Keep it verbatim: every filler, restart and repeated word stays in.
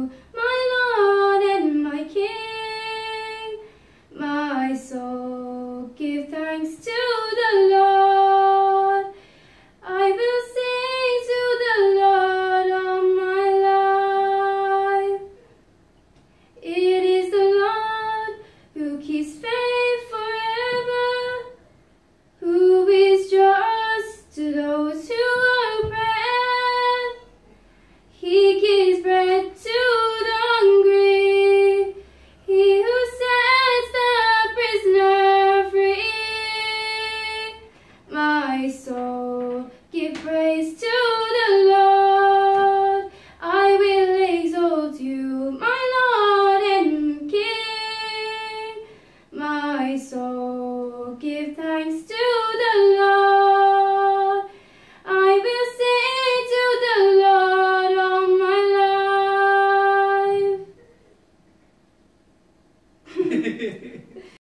you, my Lord and my King. My soul, give thanks to the Lord. I will sing to the Lord all my life. It is the Lord who keeps faith forever, who is just to those who oppress. He gives bread to the hungry, he who sets the prisoner free. My soul, give praise to the Lord. I will exalt you, my Lord and King. My soul, give thanks